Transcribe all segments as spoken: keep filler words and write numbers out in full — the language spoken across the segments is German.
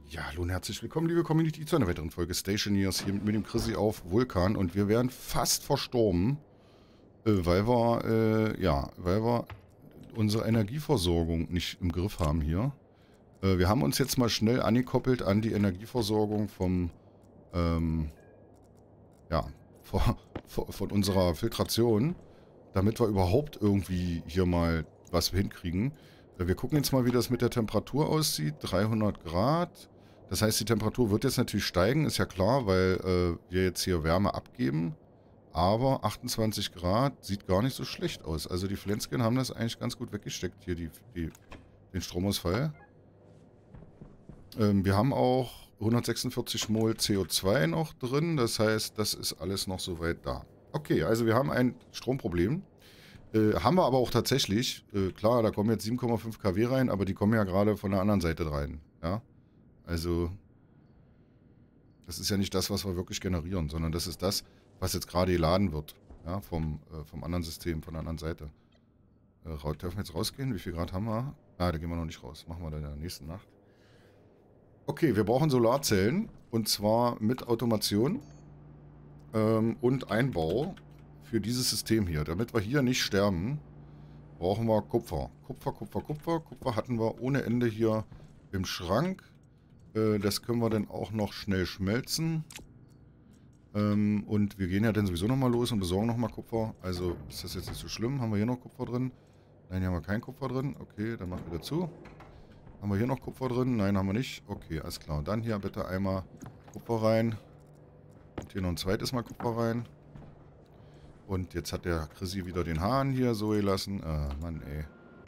Ja, hallo und herzlich willkommen, liebe Community, zu einer weiteren Folge Stationeers hier mit dem Chrissy auf Vulkan. Und wir wären fast verstorben, äh, weil wir, äh, ja, weil wir unsere Energieversorgung nicht im Griff haben hier. Äh, wir haben uns jetzt mal schnell angekoppelt an die Energieversorgung vom, ähm, ja, von, von unserer Filtration, damit wir überhaupt irgendwie hier mal was hinkriegen. Äh, Wir gucken jetzt mal, wie das mit der Temperatur aussieht. dreihundert Grad. Das heißt, die Temperatur wird jetzt natürlich steigen, ist ja klar, weil äh, wir jetzt hier Wärme abgeben. Aber achtundzwanzig Grad sieht gar nicht so schlecht aus. Also die Flensken haben das eigentlich ganz gut weggesteckt, hier die, die, den Stromausfall. Ähm, wir haben auch hundertsechsundvierzig Mol C O zwei noch drin. Das heißt, das ist alles noch soweit da. Okay, also wir haben ein Stromproblem. Äh, haben wir aber auch tatsächlich. Äh, klar, da kommen jetzt sieben Komma fünf Kilowatt rein, aber die kommen ja gerade von der anderen Seite rein. Ja, also das ist ja nicht das, was wir wirklich generieren, sondern das ist das, was jetzt gerade geladen wird. Ja, vom, äh, vom anderen System, von der anderen Seite. Äh, dürfen wir jetzt rausgehen? Wie viel Grad haben wir? Ah, da gehen wir noch nicht raus. Machen wir dann in der nächsten Nacht. Okay, wir brauchen Solarzellen. Und zwar mit Automation ähm, und Einbau für dieses System hier. Damit wir hier nicht sterben, brauchen wir Kupfer. Kupfer, Kupfer, Kupfer. Kupfer hatten wir ohne Ende hier im Schrank. Äh, das können wir dann auch noch schnell schmelzen. Ähm, und wir gehen ja dann sowieso nochmal los und besorgen nochmal Kupfer. Also ist das jetzt nicht so schlimm. Haben wir hier noch Kupfer drin? Nein, hier haben wir kein Kupfer drin. Okay, dann machen wir wieder zu. Haben wir hier noch Kupfer drin? Nein, haben wir nicht. Okay, alles klar. Und dann hier bitte einmal Kupfer rein. Und hier noch ein zweites Mal Kupfer rein. Und jetzt hat der Chrissy wieder den Hahn hier so gelassen. Ah, Mann, ey.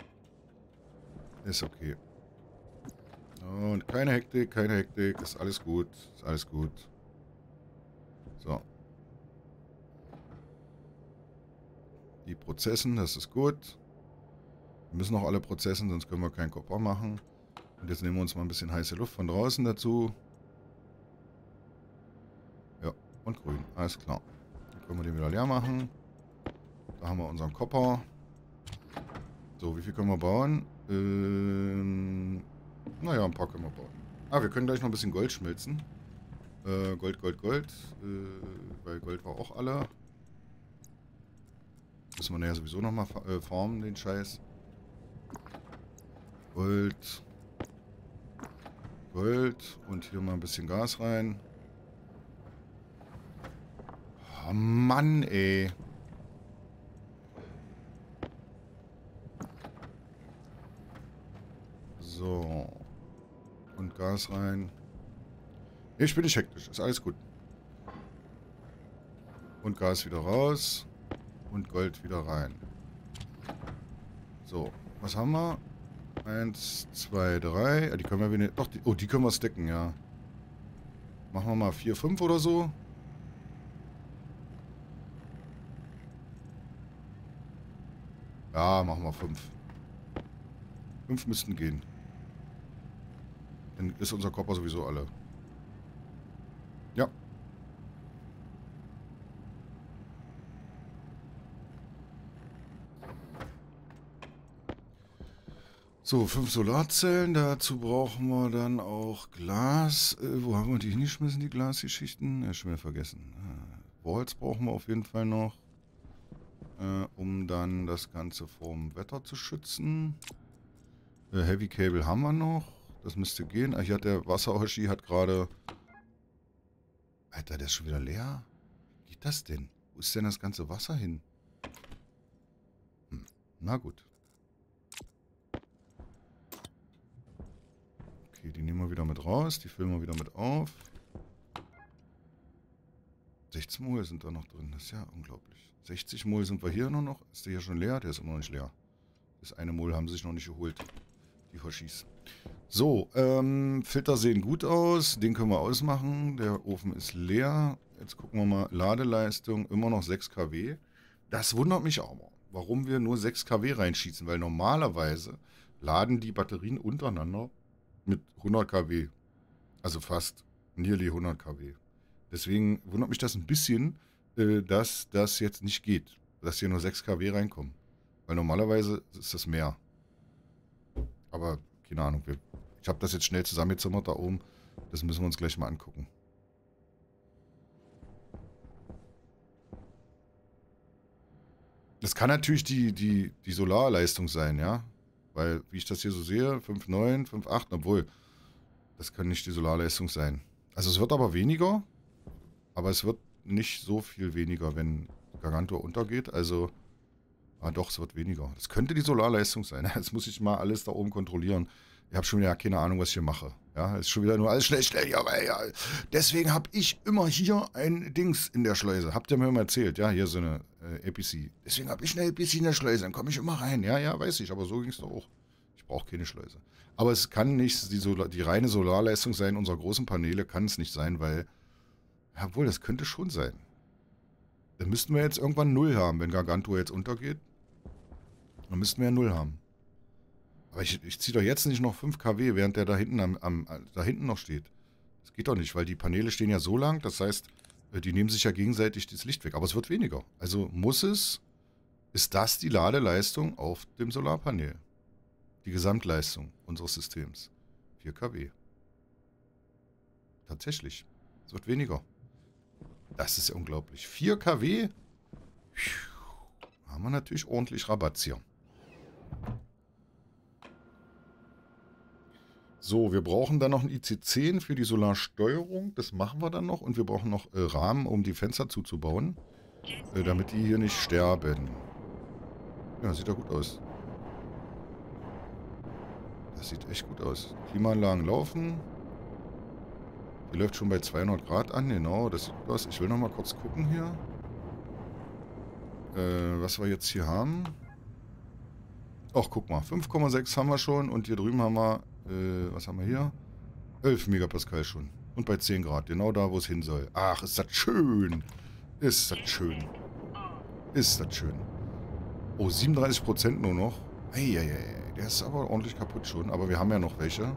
Ist okay. Und keine Hektik, keine Hektik. Ist alles gut. Ist alles gut. So. Die Prozessen, das ist gut. Wir müssen auch alle prozessen, sonst können wir keinen Kupfer machen. Und jetzt nehmen wir uns mal ein bisschen heiße Luft von draußen dazu. Ja, und grün. Alles klar. Dann können wir den wieder leer machen. Da haben wir unseren Kupfer. So, wie viel können wir bauen? Ähm, naja, ein paar können wir bauen. Ah, wir können gleich noch ein bisschen Gold schmelzen. Äh, Gold, Gold, Gold. Äh, weil Gold war auch alle. Müssen wir nachher sowieso nochmal äh, formen, den Scheiß. Gold. Gold. Und hier mal ein bisschen Gas rein. Oh Mann, ey. So. Und Gas rein. Nee, ich bin nicht hektisch. Ist alles gut. Und Gas wieder raus. Und Gold wieder rein. So. Was haben wir? Eins, zwei, drei. Ja, die können wir wenig. Doch, die, oh, die können wir stacken, ja. Machen wir mal vier, fünf oder so. Ja, machen wir fünf. Fünf müssten gehen. Dann ist unser Kopper sowieso alle. Ja. So, fünf Solarzellen. Dazu brauchen wir dann auch Glas. Äh, wo haben wir die hingeschmissen, die Glasgeschichten? Ja, schon wieder vergessen. Äh, Walls brauchen wir auf jeden Fall noch. Äh, um dann das Ganze vom Wetter zu schützen. Äh, Heavy Cable haben wir noch. Das müsste gehen. Ach, hier hat der Wasser-Hoshi hat gerade... Alter, der ist schon wieder leer. Wie geht das denn? Wo ist denn das ganze Wasser hin? Hm. Na gut. Okay, die nehmen wir wieder mit raus. Die füllen wir wieder mit auf. sechzehn Mol sind da noch drin. Das ist ja unglaublich. sechzig Mol sind wir hier noch noch. Ist der hier schon leer? Der ist immer noch nicht leer. Das eine Mol haben sie sich noch nicht geholt. Die Hoshis. So, ähm, Filter sehen gut aus. Den können wir ausmachen. Der Ofen ist leer. Jetzt gucken wir mal. Ladeleistung immer noch sechs Kilowatt. Das wundert mich aber, warum wir nur sechs Kilowatt reinschießen. Weil normalerweise laden die Batterien untereinander mit hundert Kilowatt. Also fast nearly hundert Kilowatt. Deswegen wundert mich das ein bisschen, äh, dass das jetzt nicht geht. Dass hier nur sechs Kilowatt reinkommen. Weil normalerweise ist das mehr. Aber keine Ahnung. Wir, ich habe das jetzt schnell zusammengezimmert da oben. Das müssen wir uns gleich mal angucken. Das kann natürlich die, die, die Solarleistung sein, ja. Weil, wie ich das hier so sehe, fünf Komma neun, fünf Komma acht, obwohl, das kann nicht die Solarleistung sein. Also es wird aber weniger, aber es wird nicht so viel weniger, wenn Gargantua untergeht. Also, ah doch, es wird weniger. Das könnte die Solarleistung sein. Jetzt muss ich mal alles da oben kontrollieren. Ich habe schon wieder keine Ahnung, was ich hier mache. Ja, ist schon wieder nur alles schnell, schnell. Ja, weil, ja. Deswegen habe ich immer hier ein Dings in der Schleuse. Habt ihr mir immer erzählt? Ja, hier so eine äh, A P C. Deswegen habe ich eine A P C in der Schleuse. Dann komme ich immer rein. Ja, ja, weiß ich. Aber so ging es doch auch. Ich brauche keine Schleuse. Aber es kann nicht die, Solar, die reine Solarleistung sein unserer großen Paneele. Kann es nicht sein, weil... Jawohl, das könnte schon sein. Dann müssten wir jetzt irgendwann null haben, wenn Gargantua jetzt untergeht. Dann müssten wir ja null haben. Aber ich, ich ziehe doch jetzt nicht noch fünf Kilowatt, während der da hinten, am, am, da hinten noch steht. Das geht doch nicht, weil die Paneele stehen ja so lang, das heißt, die nehmen sich ja gegenseitig das Licht weg. Aber es wird weniger. Also muss es, ist das die Ladeleistung auf dem Solarpanel? Die Gesamtleistung unseres Systems. vier Kilowatt. Tatsächlich. Es wird weniger. Das ist ja unglaublich. vier Kilowatt? Haben wir natürlich ordentlich Rabatz hier. So, wir brauchen dann noch ein I C zehn für die Solarsteuerung. Das machen wir dann noch. Und wir brauchen noch äh, Rahmen, um die Fenster zuzubauen. Äh, damit die hier nicht sterben. Ja, sieht ja gut aus. Das sieht echt gut aus. Klimaanlagen laufen. Die läuft schon bei zweihundert Grad an. Genau, das sieht gut aus. Ich will noch mal kurz gucken hier. Äh, was wir jetzt hier haben. Ach, guck mal. fünf Komma sechs haben wir schon. Und hier drüben haben wir... Äh, was haben wir hier? elf Megapascal schon. Und bei zehn Grad. Genau da, wo es hin soll. Ach, ist das schön. Ist das schön. Ist das schön. Oh, siebenunddreißig Prozent nur noch. Eieiei, der ist aber ordentlich kaputt schon. Aber wir haben ja noch welche.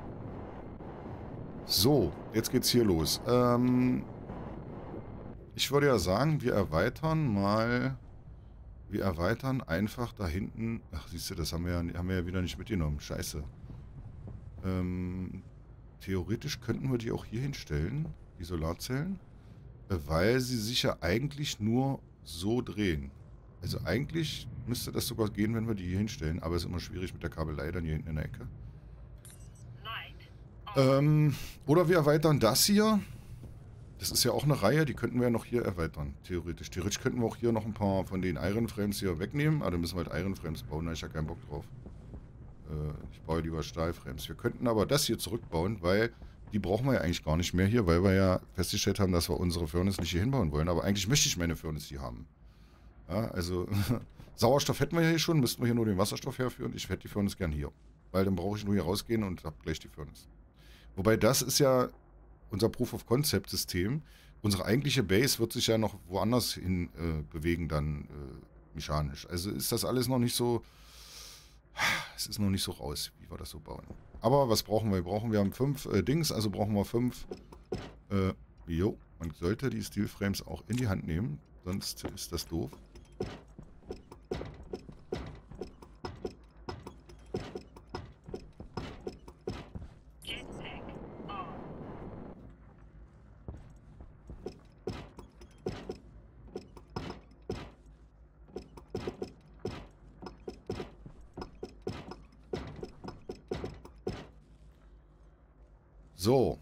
So, jetzt geht's hier los. Ähm, ich würde ja sagen, wir erweitern mal... Wir erweitern einfach da hinten... Ach, siehst du, das haben wir ja, haben wir ja wieder nicht mitgenommen. Scheiße. Ähm, theoretisch könnten wir die auch hier hinstellen, die Solarzellen, weil sie sich ja eigentlich nur so drehen. Also eigentlich müsste das sogar gehen, wenn wir die hier hinstellen, aber es ist immer schwierig mit der Kabelei dann hier hinten in der Ecke. Ähm, oder wir erweitern das hier. Das ist ja auch eine Reihe, die könnten wir ja noch hier erweitern, theoretisch. Theoretisch könnten wir auch hier noch ein paar von den Iron Frames hier wegnehmen, aber dann müssen wir halt Iron Frames bauen, da habe ich ja keinen Bock drauf. Ich baue lieber Stahlframes. Wir könnten aber das hier zurückbauen, weil die brauchen wir ja eigentlich gar nicht mehr hier, weil wir ja festgestellt haben, dass wir unsere Furnace nicht hier hinbauen wollen. Aber eigentlich möchte ich meine Furnace hier haben. Ja, also Sauerstoff hätten wir ja hier schon, müssten wir hier nur den Wasserstoff herführen. Ich hätte die Furnace gern hier. Weil dann brauche ich nur hier rausgehen und habe gleich die Furnace. Wobei das ist ja unser Proof-of-Concept-System. Unsere eigentliche Base wird sich ja noch woanders hin äh, bewegen dann äh, mechanisch. Also ist das alles noch nicht so... Es ist noch nicht so raus, wie wir das so bauen. Aber was brauchen wir? Wir brauchen, wir haben fünf äh, Dings, also brauchen wir fünf. Äh, jo, man sollte die Steel Frames auch in die Hand nehmen, sonst ist das doof. So.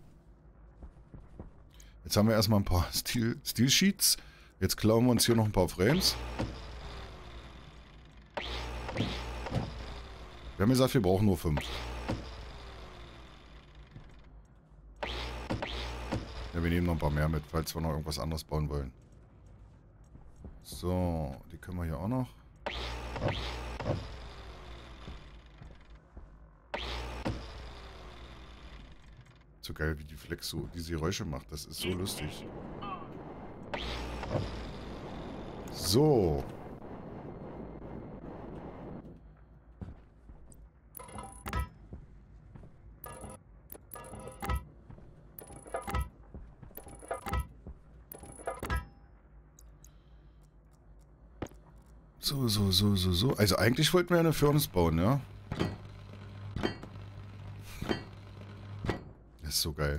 Jetzt haben wir erstmal ein paar Steel, Steel Sheets. Jetzt klauen wir uns hier noch ein paar Frames. Wir haben gesagt, wir brauchen nur fünf. Ja, wir nehmen noch ein paar mehr mit, falls wir noch irgendwas anderes bauen wollen. So, die können wir hier auch noch. So geil, wie die Flex so diese Geräusche macht. Das ist so lustig. So. So, so, so, so, so. Also eigentlich wollten wir eine Furnace bauen, ja? Das ist so geil.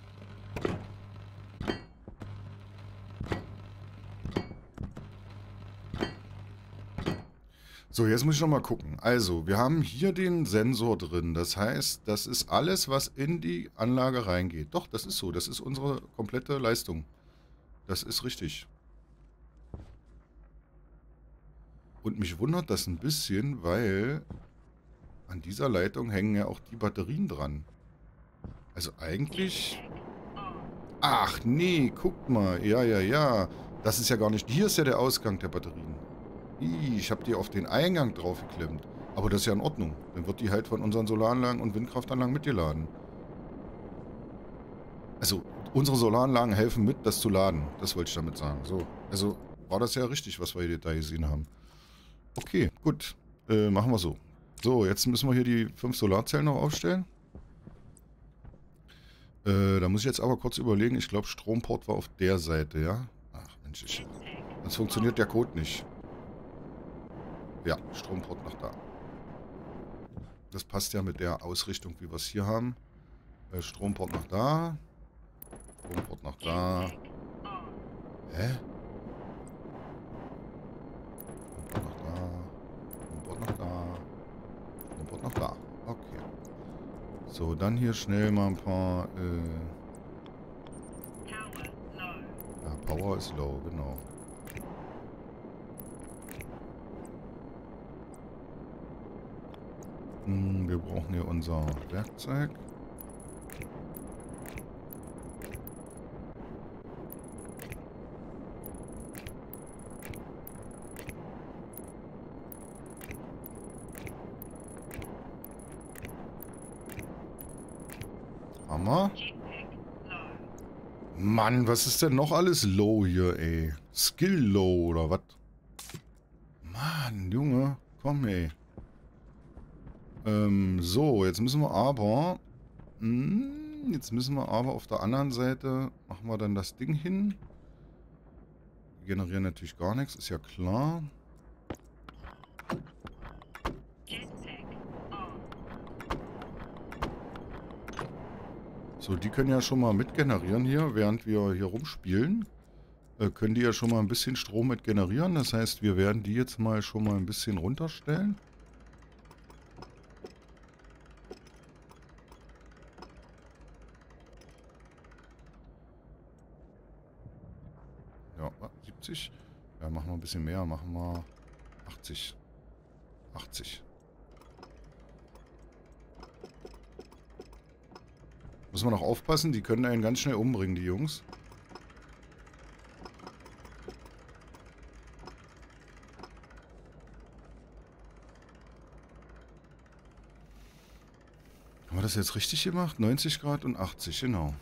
So, jetzt muss ich nochmal gucken. Also, wir haben hier den Sensor drin. Das heißt, das ist alles, was in die Anlage reingeht. Doch, das ist so. Das ist unsere komplette Leistung. Das ist richtig. Und mich wundert das ein bisschen, weil an dieser Leitung hängen ja auch die Batterien dran. Also eigentlich... Ach nee, guckt mal. Ja, ja, ja. Das ist ja gar nicht... Hier ist ja der Ausgang der Batterien. Ih, ich habe die auf den Eingang drauf geklemmt. Aber das ist ja in Ordnung. Dann wird die halt von unseren Solaranlagen und Windkraftanlagen mitgeladen. Also, unsere Solaranlagen helfen mit, das zu laden. Das wollte ich damit sagen. So, also war das ja richtig, was wir hier da gesehen haben. Okay, gut. Äh, machen wir so. So, jetzt müssen wir hier die fünf Solarzellen noch aufstellen. Äh, da muss ich jetzt aber kurz überlegen. Ich glaube, Stromport war auf der Seite, ja? Ach, Mensch, ich... Sonst funktioniert der Code nicht. Ja, Stromport nach da. Das passt ja mit der Ausrichtung, wie wir es hier haben. Äh, Stromport nach da. Stromport nach da. Hä? Stromport nach da. Stromport nach da. Stromport nach da. Okay. So, dann hier schnell mal ein paar... Äh ja, Power ist low, genau. Wir brauchen hier unser Werkzeug. Hammer. Mann, was ist denn noch alles low hier, ey? Skill low oder was? Mann, Junge, komm, ey. Ähm, so, jetzt müssen wir aber... Mh, jetzt müssen wir aber auf der anderen Seite... Machen wir dann das Ding hin. Die generieren natürlich gar nichts, ist ja klar. So, die können ja schon mal mit generieren hier, während wir hier rumspielen. Äh, können die ja schon mal ein bisschen Strom mit generieren. Das heißt, wir werden die jetzt mal schon mal ein bisschen runterstellen. Ja, siebzig. Ja, machen wir ein bisschen mehr. Machen wir achtzig. achtzig. Muss man noch aufpassen, die können einen ganz schnell umbringen, die Jungs. Haben wir das jetzt richtig gemacht? neunzig Grad und achtzig, genau.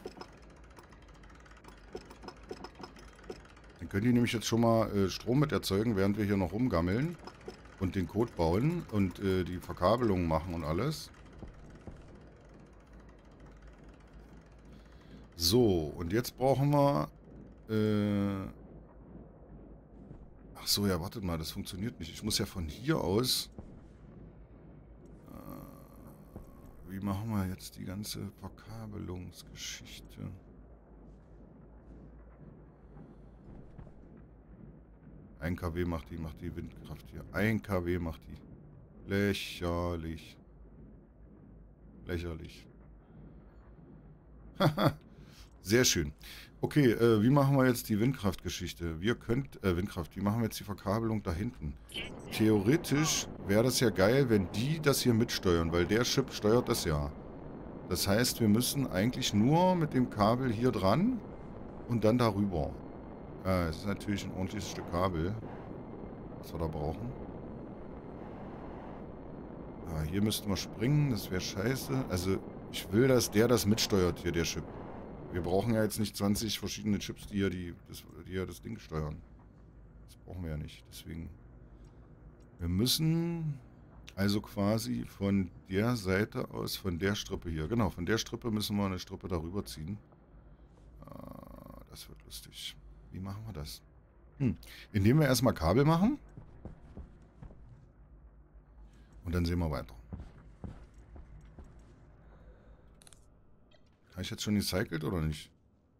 Dann können die nämlich jetzt schon mal äh, Strom mit erzeugen, während wir hier noch rumgammeln und den Code bauen und äh, die Verkabelung machen und alles. So, und jetzt brauchen wir... Äh Ach so, ja, wartet mal, das funktioniert nicht. Ich muss ja von hier aus... Äh wie machen wir jetzt die ganze Verkabelungsgeschichte? ein Kilowatt macht die, macht die Windkraft hier. ein Kilowatt macht die. Lächerlich. Lächerlich. Haha. Sehr schön. Okay, äh, wie machen wir jetzt die Windkraftgeschichte? Wir könnt, äh, Windkraft, wie machen wir jetzt die Verkabelung da hinten? Theoretisch wäre das ja geil, wenn die das hier mitsteuern, weil der Chip steuert das ja. Das heißt, wir müssen eigentlich nur mit dem Kabel hier dran und dann darüber. Äh, es ist natürlich ein ordentliches Stück Kabel, was wir da brauchen. Ah, hier müssten wir springen, das wäre scheiße. Also, ich will, dass der das mitsteuert hier, der Chip. Wir brauchen ja jetzt nicht zwanzig verschiedene Chips, die ja, die, das, die ja das Ding steuern. Das brauchen wir ja nicht. Deswegen. Wir müssen also quasi von der Seite aus, von der Strippe hier. Genau, von der Strippe müssen wir eine Strippe darüber ziehen. Ah, das wird lustig. Wie machen wir das? Hm. Indem wir erstmal Kabel machen. Und dann sehen wir weiter. Habe ich jetzt schon recycelt oder nicht?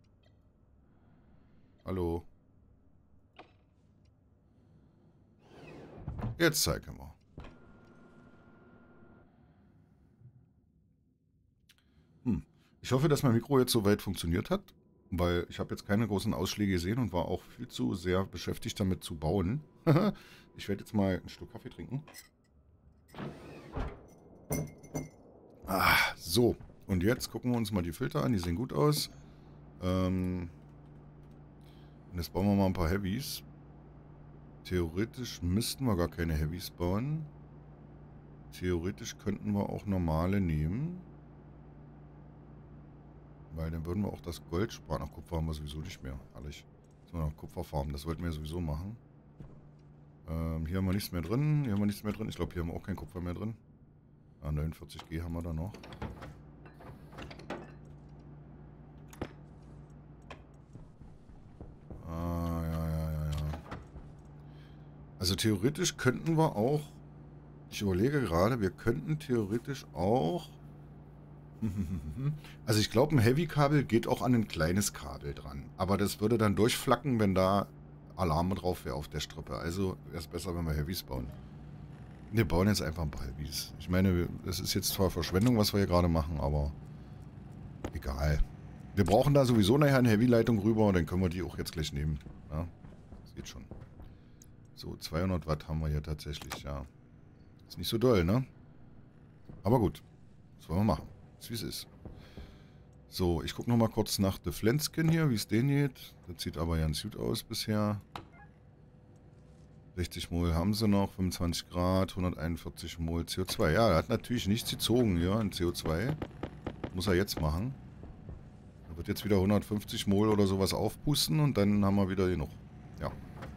Hallo? Jetzt zeige mal. Hm. Ich hoffe, dass mein Mikro jetzt soweit funktioniert hat, weil ich habe jetzt keine großen Ausschläge gesehen und war auch viel zu sehr beschäftigt damit zu bauen. Ich werde jetzt mal einen Schluck Kaffee trinken. Ah, so. Und jetzt gucken wir uns mal die Filter an. Die sehen gut aus. Ähm, und jetzt bauen wir mal ein paar Heavies. Theoretisch müssten wir gar keine Heavies bauen. Theoretisch könnten wir auch normale nehmen. Weil dann würden wir auch das Gold sparen. Ach, Kupfer haben wir sowieso nicht mehr. Ehrlich. Jetzt noch Kupfer farmen. Das wollten wir sowieso machen. Ähm, hier haben wir nichts mehr drin. Hier haben wir nichts mehr drin. Ich glaube, hier haben wir auch kein Kupfer mehr drin. Ah, neunundvierzig G haben wir da noch. Ah, ja, ja, ja, ja. Also theoretisch könnten wir auch... Ich überlege gerade, wir könnten theoretisch auch... Also ich glaube, ein Heavy-Kabel geht auch an ein kleines Kabel dran. Aber das würde dann durchflacken, wenn da Alarm drauf wäre auf der Strippe. Also wäre es besser, wenn wir Heavys bauen. Wir bauen jetzt einfach ein paar Heavys. Ich meine, das ist jetzt zwar Verschwendung, was wir hier gerade machen, aber egal. Wir brauchen da sowieso nachher eine Heavy-Leitung rüber und dann können wir die auch jetzt gleich nehmen. Ja, das geht schon. So, zweihundert Watt haben wir hier tatsächlich, ja. Ist nicht so doll, ne? Aber gut. Was wollen wir machen? Ist wie es ist. So, ich gucke nochmal kurz nach The Flenskin hier, wie es den geht. Das sieht aber ganz gut aus bisher. sechzig Mol haben sie noch, fünfundzwanzig Grad, hunderteinundvierzig Mol C O zwei. Ja, er hat natürlich nichts gezogen hier in C O zwei. Muss er jetzt machen. Er wird jetzt wieder hundertfünfzig Mol oder sowas aufpusten und dann haben wir wieder genug. Ja.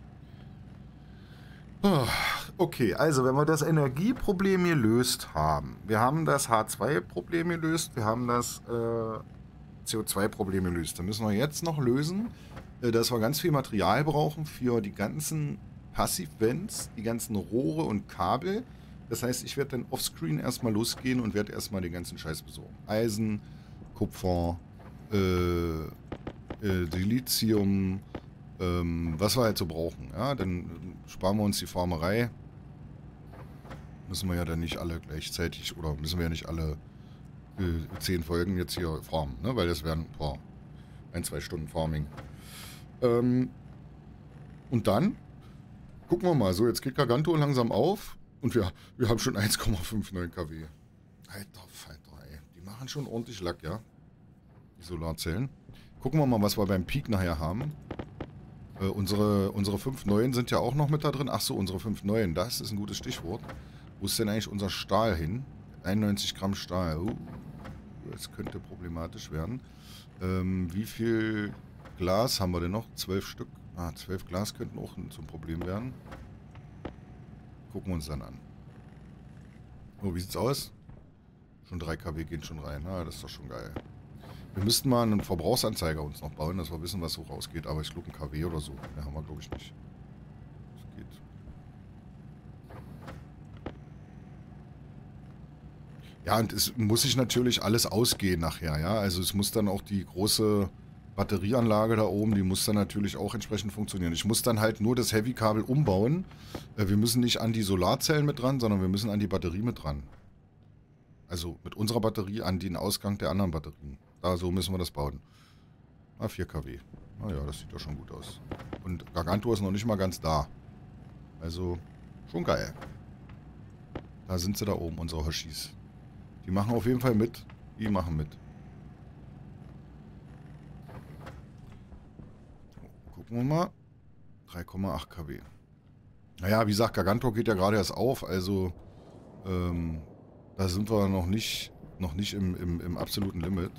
Okay, also wenn wir das Energieproblem gelöst haben, wir haben das H zwei Problem gelöst, wir haben das äh, C O zwei Problem gelöst, dann müssen wir jetzt noch lösen, äh, dass wir ganz viel Material brauchen für die ganzen Passivvents, die ganzen Rohre und Kabel. Das heißt, ich werde dann offscreen erstmal losgehen und werde erstmal den ganzen Scheiß besorgen. Eisen, Kupfer, äh, äh, Silizium, ähm, was wir halt so brauchen. Ja, dann sparen wir uns die Farmerei. Müssen wir ja dann nicht alle gleichzeitig, oder müssen wir ja nicht alle äh, zehn Folgen jetzt hier farmen, ne? Weil das wären boah, ein, zwei Stunden Farming. Ähm, und dann gucken wir mal. So, jetzt geht Gargantua langsam auf und wir, wir haben schon eins Komma neunundfünfzig Kilowatt. Alter Falter, ey. Die machen schon ordentlich Lack, ja? Die Solarzellen. Gucken wir mal, was wir beim Peak nachher haben. Äh, unsere, unsere fünf neuen sind ja auch noch mit da drin. Ach so, unsere fünf neuen, das ist ein gutes Stichwort. Wo ist denn eigentlich unser Stahl hin? einundneunzig Gramm Stahl. Uh, das könnte problematisch werden. Ähm, wie viel Glas haben wir denn noch? zwölf Stück. Ah, zwölf Glas könnten auch zum Problem werden. Gucken wir uns dann an. Oh, wie sieht's aus? Schon drei Kilowatt gehen schon rein. Ah, das ist doch schon geil. Wir müssten mal einen Verbrauchsanzeiger uns noch bauen, dass wir wissen, was so rausgeht. Aber ich glaube, ein Kilowatt oder so. Mehr haben wir, glaube ich, nicht. Das geht. Ja, und es muss sich natürlich alles ausgehen nachher, ja. Also es muss dann auch die große Batterieanlage da oben, die muss dann natürlich auch entsprechend funktionieren. Ich muss dann halt nur das Heavy-Kabel umbauen. Wir müssen nicht an die Solarzellen mit dran, sondern wir müssen an die Batterie mit dran. Also mit unserer Batterie an den Ausgang der anderen Batterien. Da so müssen wir das bauen. Ah, vier Kilowatt. Ah ja, das sieht doch schon gut aus. Und Gargantua ist noch nicht mal ganz da. Also schon geil. Da sind sie da oben, unsere Hoshis. Die machen auf jeden Fall mit. Die machen mit. Gucken wir mal. drei Komma acht Kilowatt. Naja, wie gesagt, Gargantua geht ja gerade erst auf. Also ähm, da sind wir noch nicht, noch nicht im, im, im absoluten Limit.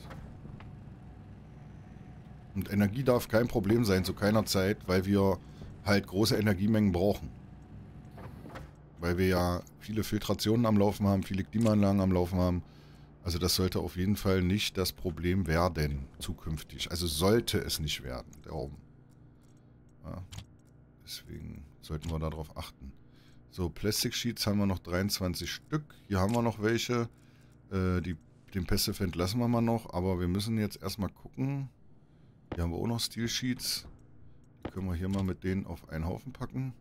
Und Energie darf kein Problem sein zu keiner Zeit, weil wir halt große Energiemengen brauchen. Weil wir ja viele Filtrationen am Laufen haben, viele Klimaanlagen am Laufen haben. Also das sollte auf jeden Fall nicht das Problem werden, zukünftig. Also sollte es nicht werden, da oben. Ja, deswegen sollten wir darauf achten. So, Plastic Sheets haben wir noch dreiundzwanzig Stück. Hier haben wir noch welche. Äh, die Den Passive End lassen wir mal noch, aber wir müssen jetzt erstmal gucken. Hier haben wir auch noch Steel Sheets. Die können wir hier mal mit denen auf einen Haufen packen.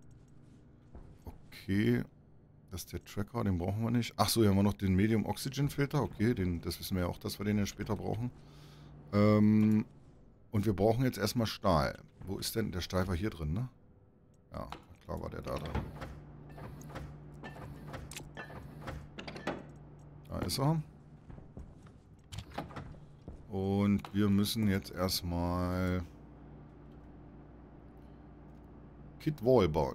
Okay. Das ist der Tracker, den brauchen wir nicht. Achso, hier haben wir noch den Medium Oxygen Filter. Okay, den, das wissen wir ja auch, dass wir den ja später brauchen. Ähm, und wir brauchen jetzt erstmal Stahl. Wo ist denn, der Stahl war hier drin, ne? Ja, klar war der da drin. Da ist er. Und wir müssen jetzt erstmal Kit Wall bauen.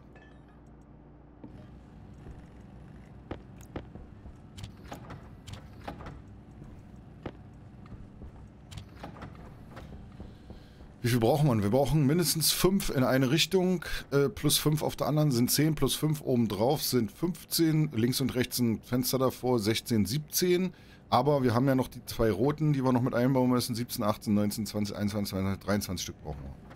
Wie viel brauchen wir? Wir brauchen mindestens fünf in eine Richtung, äh, plus fünf auf der anderen sind zehn, plus fünf obendrauf sind fünfzehn, links und rechts ein Fenster davor, sechzehn, siebzehn. Aber wir haben ja noch die zwei roten, die wir noch mit einbauen müssen, siebzehn, achtzehn, neunzehn, zwanzig, einundzwanzig, zweiundzwanzig, dreiundzwanzig Stück brauchen wir.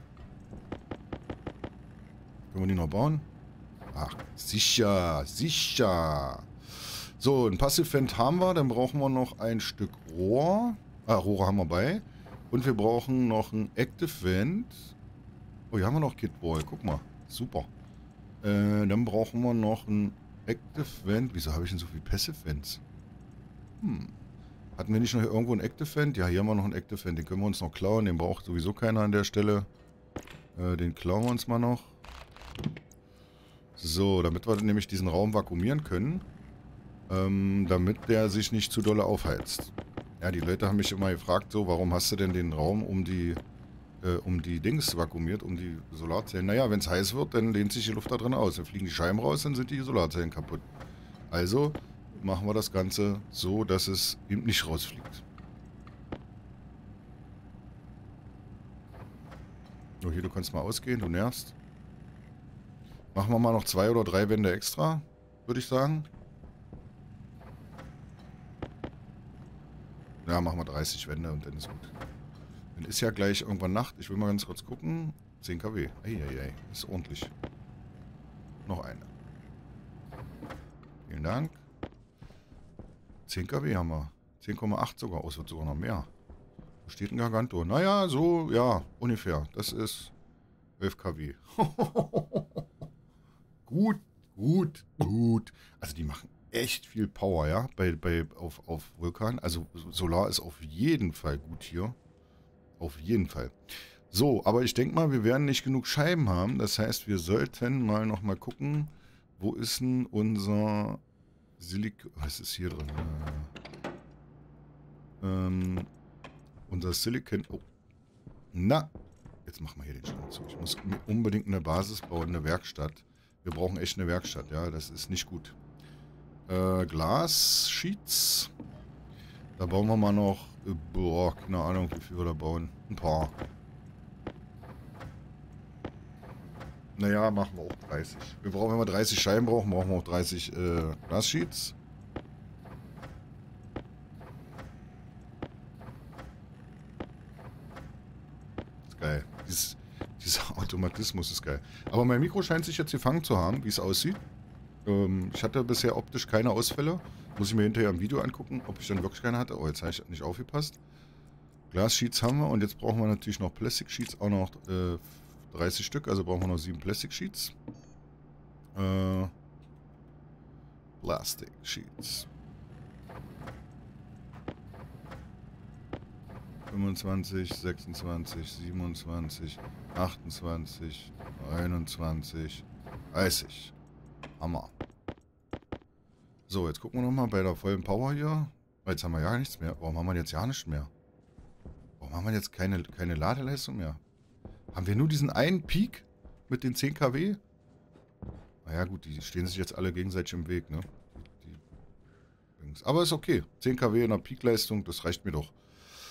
Können wir die noch bauen? Ach, sicher, sicher. So, ein Passive Vent haben wir, dann brauchen wir noch ein Stück Rohr. Ah, Rohre haben wir bei. Und wir brauchen noch ein Active Vent. Oh, hier haben wir noch Kit Wall. Guck mal. Super. Äh, dann brauchen wir noch ein Active Vent. Wieso habe ich denn so viel Passive Vents? Hm. Hatten wir nicht noch irgendwo ein Active Vent? Ja, hier haben wir noch ein Active Vent. Den können wir uns noch klauen. Den braucht sowieso keiner an der Stelle. Äh, den klauen wir uns mal noch. So, damit wir nämlich diesen Raum vakuumieren können. Ähm, damit der sich nicht zu dolle aufheizt. Ja, die Leute haben mich immer gefragt, so, warum hast du denn den Raum um die, äh, um die Dings vakuumiert, um die Solarzellen? Naja, wenn es heiß wird, dann lehnt sich die Luft da drin aus. Dann fliegen die Scheiben raus, dann sind die Solarzellen kaputt. Also machen wir das Ganze so, dass es eben nicht rausfliegt. So, hier, du kannst mal ausgehen, du nervst. Machen wir mal noch zwei oder drei Wände extra, würde ich sagen. Ja, machen wir dreißig Wände und dann ist gut. Dann ist ja gleich irgendwann Nacht. Ich will mal ganz kurz gucken. zehn Kilowatt. Eieiei, ist ordentlich. Noch eine. Vielen Dank. zehn Kilowatt haben wir. zehn Komma acht sogar. Oh, es wird sogar noch mehr. Wo steht ein Garganto? Naja, so, ja, ungefähr. Das ist elf Kilowatt. Gut, gut, gut. Also die machen echt viel Power, ja, bei, bei, auf, auf Vulkan. Also Solar ist auf jeden Fall gut hier. Auf jeden Fall. So, aber ich denke mal, wir werden nicht genug Scheiben haben. Das heißt, wir sollten mal noch mal gucken, wo ist denn unser Silikon... Was ist hier drin? Äh, ähm, unser Silikon... Oh. Na, jetzt machen wir hier den Schrank zu. Ich muss unbedingt eine Basis bauen, eine Werkstatt. Wir brauchen echt eine Werkstatt, ja, das ist nicht gut. Äh, Glas-Sheets. Da bauen wir mal noch, äh, boah, keine Ahnung, wie viel wir da bauen. Ein paar. Naja, machen wir auch dreißig. Wir brauchen, wenn wir dreißig Scheiben brauchen, brauchen wir auch dreißig äh, Glas-Sheets. Ist geil. Dieses, dieser Automatismus ist geil. Aber mein Mikro scheint sich jetzt gefangen zu haben, wie es aussieht. Ich hatte bisher optisch keine Ausfälle. Muss ich mir hinterher im Video angucken, ob ich dann wirklich keine hatte. Oh, jetzt habe ich nicht aufgepasst. Glas-Sheets haben wir und jetzt brauchen wir natürlich noch Plastic-Sheets, auch noch äh, dreißig Stück. Also brauchen wir noch sieben Plastic-Sheets. Äh, Plastic-Sheets. fünfundzwanzig, sechsundzwanzig, siebenundzwanzig, achtundzwanzig, einundzwanzig, dreißig. Hammer. So, jetzt gucken wir nochmal bei der vollen Power hier. Jetzt haben wir ja nichts mehr. Warum haben wir jetzt ja nichts mehr? Warum haben wir jetzt keine, keine Ladeleistung mehr? Haben wir nur diesen einen Peak mit den zehn Kilowatt? Naja gut, die stehen sich jetzt alle gegenseitig im Weg, ne? Die, die Aber ist okay. zehn Kilowatt in der Peakleistung, das reicht mir doch.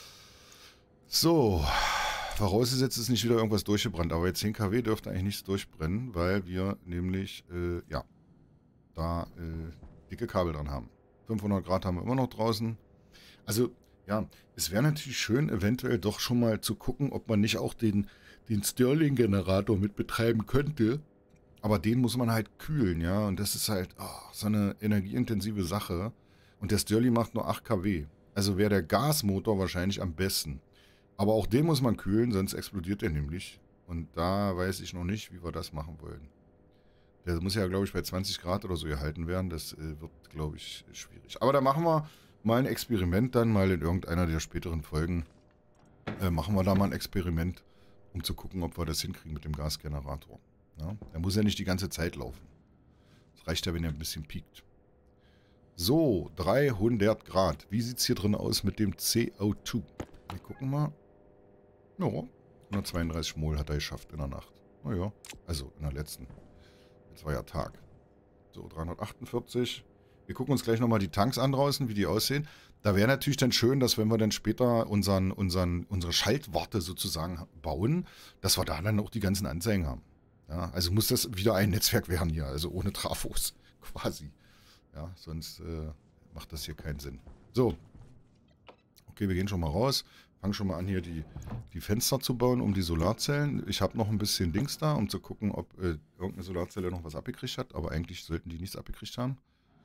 So. Vorausgesetzt ist nicht wieder irgendwas durchgebrannt. Aber jetzt zehn Kilowatt dürfte eigentlich nichts durchbrennen, weil wir nämlich, äh, ja, da äh, dicke Kabel dran haben. fünfhundert Grad haben wir immer noch draußen. Also, ja, es wäre natürlich schön, eventuell doch schon mal zu gucken, ob man nicht auch den, den Stirling-Generator mit betreiben könnte. Aber den muss man halt kühlen, ja. Und das ist halt oh, so eine energieintensive Sache. Und der Stirling macht nur acht Kilowatt. Also wäre der Gasmotor wahrscheinlich am besten. Aber auch den muss man kühlen, sonst explodiert der nämlich. Und da weiß ich noch nicht, wie wir das machen wollen. Der muss ja, glaube ich, bei zwanzig Grad oder so gehalten werden. Das äh, wird, glaube ich, schwierig. Aber da machen wir mal ein Experiment dann, mal in irgendeiner der späteren Folgen. Äh, machen wir da mal ein Experiment, um zu gucken, ob wir das hinkriegen mit dem Gasgenerator. Ja? Der muss ja nicht die ganze Zeit laufen. Das reicht ja, wenn er ein bisschen piekt. So, dreihundert Grad. Wie sieht es hier drin aus mit dem C O zwei? Wir gucken mal. Ja, hundertzweiunddreißig Mol hat er geschafft in der Nacht. Naja, also in der letzten. Jetzt war ja Tag. So, dreihundertachtundvierzig. Wir gucken uns gleich nochmal die Tanks an draußen, wie die aussehen. Da wäre natürlich dann schön, dass wenn wir dann später unseren, unseren, unsere Schaltwarte sozusagen bauen, dass wir da dann auch die ganzen Anzeigen haben. Ja, also muss das wieder ein Netzwerk werden hier, also ohne Trafos quasi. Ja, sonst äh, macht das hier keinen Sinn. So. Okay, wir gehen schon mal raus. Fangen schon mal an, hier die, die Fenster zu bauen, um die Solarzellen. Ich habe noch ein bisschen Dings da, um zu gucken, ob äh, irgendeine Solarzelle noch was abgekriegt hat. Aber eigentlich sollten die nichts abgekriegt haben.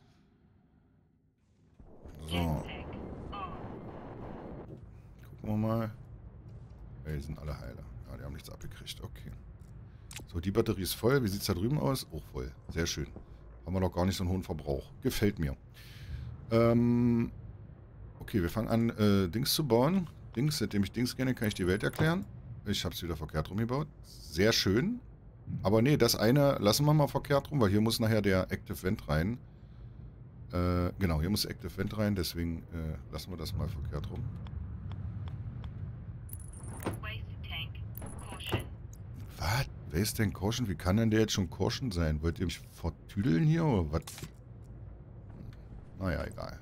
So. Gucken wir mal. Ja, die sind alle heile. Ja, die haben nichts abgekriegt. Okay. So, die Batterie ist voll. Wie sieht es da drüben aus? Auch voll. Sehr schön. Haben wir noch gar nicht so einen hohen Verbrauch. Gefällt mir. Ähm... Okay, wir fangen an, äh, Dings zu bauen. Dings, seitdem ich Dings kenne, kann ich die Welt erklären. Ich habe es wieder verkehrt rum gebaut. Sehr schön. Aber nee, das eine lassen wir mal verkehrt rum, weil hier muss nachher der Active Vent rein. Äh, genau, hier muss Active Vent rein, deswegen äh, lassen wir das mal verkehrt rum. Was? Waste Tank Caution? Wie kann denn der jetzt schon Caution sein? Wollt ihr mich vertüdeln hier oder was? Naja, egal.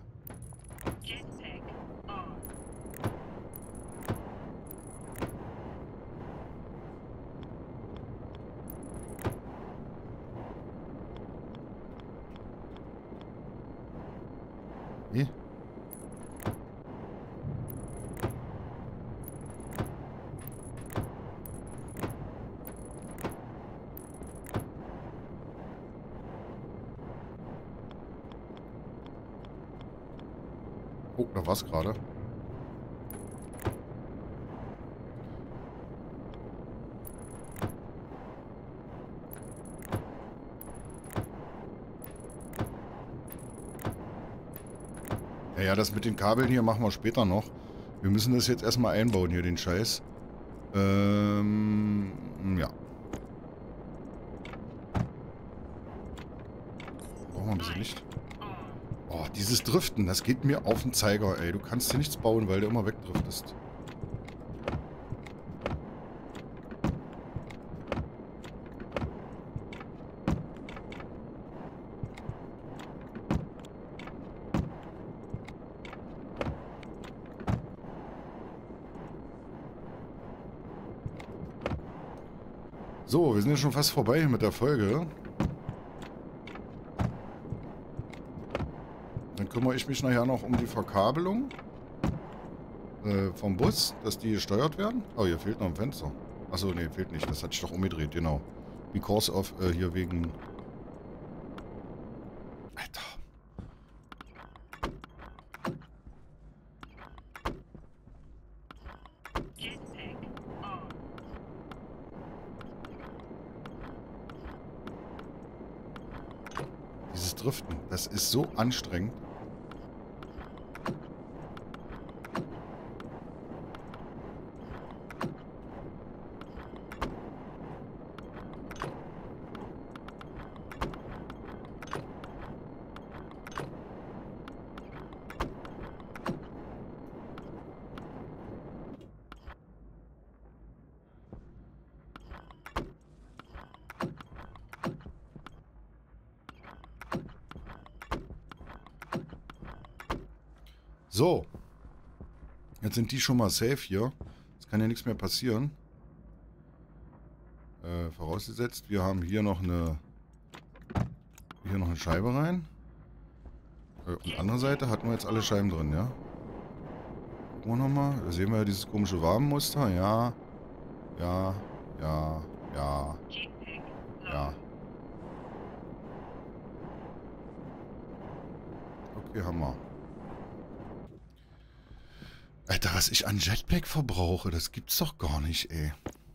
Nee. Oh, da war's gerade. Ja, ja, das mit den Kabeln hier machen wir später noch. Wir müssen das jetzt erstmal einbauen hier, den Scheiß. Ähm, ja. Brauchen wir ein bisschen Licht. Oh, dieses Driften, das geht mir auf den Zeiger, ey. Du kannst hier nichts bauen, weil du immer wegdriftest. So, wir sind ja schon fast vorbei mit der Folge. Dann kümmere ich mich nachher noch um die Verkabelung äh, vom Bus, dass die gesteuert werden. Oh, hier fehlt noch ein Fenster. Achso, nee, fehlt nicht. Das hatte ich doch umgedreht, genau. Because of, äh, hier wegen... Alter. Dieses Driften, das ist so anstrengend. So. Jetzt sind die schon mal safe hier. Es kann ja nichts mehr passieren. Äh, vorausgesetzt, wir haben hier noch eine hier noch eine Scheibe rein. Äh, und andere Seite hatten wir jetzt alle Scheiben drin, ja? Gucken wir nochmal. Da sehen wir ja dieses komische Wabenmuster. Ja. Ja. Ja. Ja. Ja. Okay, haben wir. Alter, was ich an Jetpack verbrauche, das gibt's doch gar nicht, ey.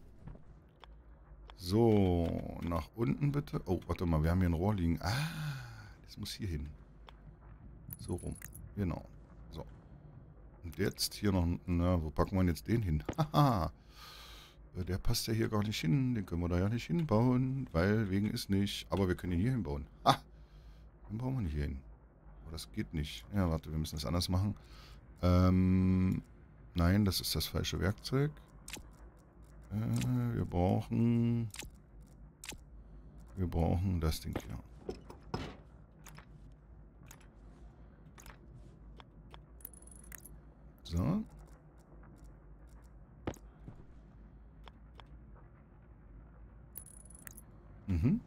So, nach unten bitte. Oh, warte mal, wir haben hier ein Rohr liegen. Ah, das muss hier hin. So rum. Genau. So. Und jetzt hier noch, na, wo packen wir jetzt den hin? Haha. Der passt ja hier gar nicht hin. Den können wir da ja nicht hinbauen, weil wegen ist nicht. Aber wir können ihn hier hinbauen. Ah, den brauchen wir nicht hier hin. Aber das geht nicht. Ja, warte, wir müssen das anders machen. Ähm, nein, das ist das falsche Werkzeug. Äh, wir brauchen... Wir brauchen das Ding hier. So. Mhm.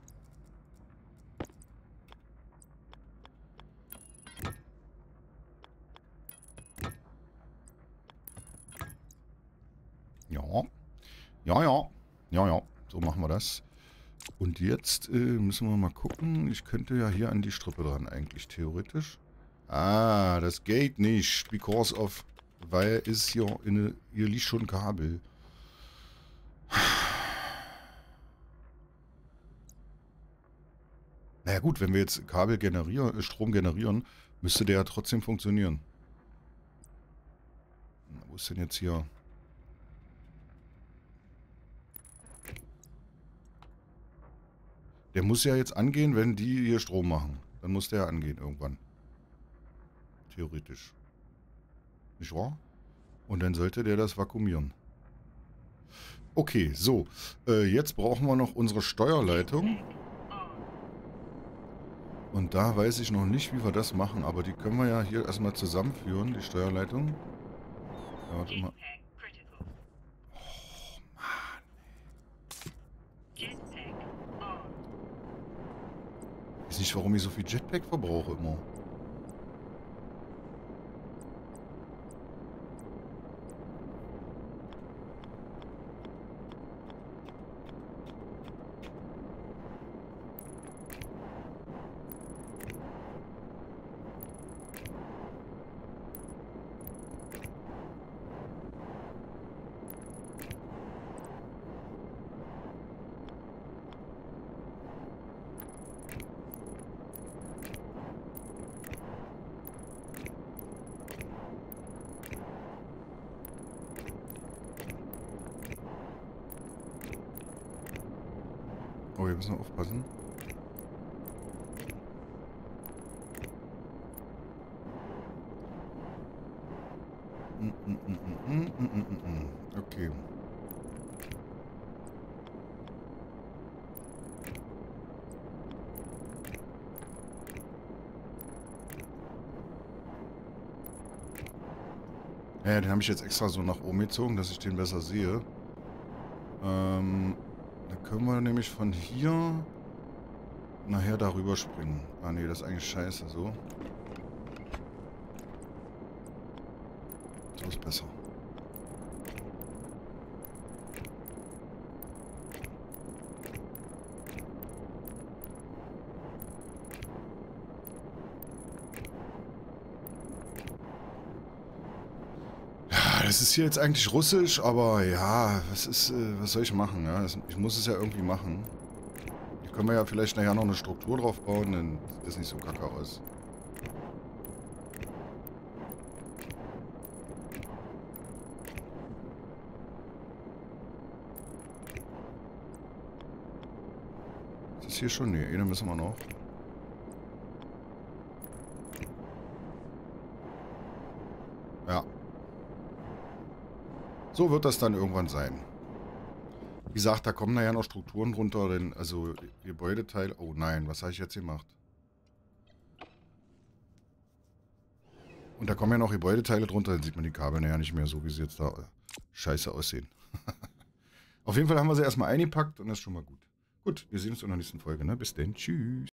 Ja. Ja, ja. Ja, ja. So machen wir das. Und jetzt äh, müssen wir mal gucken. Ich könnte ja hier an die Strippe dran eigentlich, theoretisch. Ah, das geht nicht. Because of... Weil ist hier... In, hier liegt schon ein Kabel. Naja gut, wenn wir jetzt Kabel generieren, Strom generieren, müsste der ja trotzdem funktionieren. Wo ist denn jetzt hier... Der muss ja jetzt angehen, wenn die hier Strom machen. Dann muss der ja angehen irgendwann. Theoretisch. Nicht wahr? Und dann sollte der das vakuumieren. Okay, so. Äh, jetzt brauchen wir noch unsere Steuerleitung. Und da weiß ich noch nicht, wie wir das machen. Aber die können wir ja hier erstmal zusammenführen, die Steuerleitung. Ja, warte mal. Oh, Mann. Ich weiß nicht, warum ich so viel Jetpack verbrauche immer. Oh, wir müssen aufpassen. Okay. Ja, den habe ich jetzt extra so nach oben gezogen, dass ich den besser sehe. Ähm, da können wir nämlich von hier nachher darüber springen. Ah ne, das ist eigentlich scheiße so. So ist besser. Das ist hier jetzt eigentlich russisch, aber ja, was ist, äh, was soll ich machen? Ja? Das, ich muss es ja irgendwie machen. Hier können wir ja vielleicht nachher noch eine Struktur drauf bauen, dann sieht das nicht so kacke aus. Ist das hier schon? Ne, eine müssen wir noch. Ja. So wird das dann irgendwann sein. Wie gesagt, da kommen nachher noch Strukturen drunter, denn also Gebäudeteil... Oh nein, was habe ich jetzt gemacht? Und da kommen ja noch Gebäudeteile drunter, dann sieht man die Kabel nachher nicht mehr so, wie sie jetzt da scheiße aussehen. Auf jeden Fall haben wir sie erstmal eingepackt und das ist schon mal gut. Gut, wir sehen uns in der nächsten Folge. Ne? Bis dann, tschüss.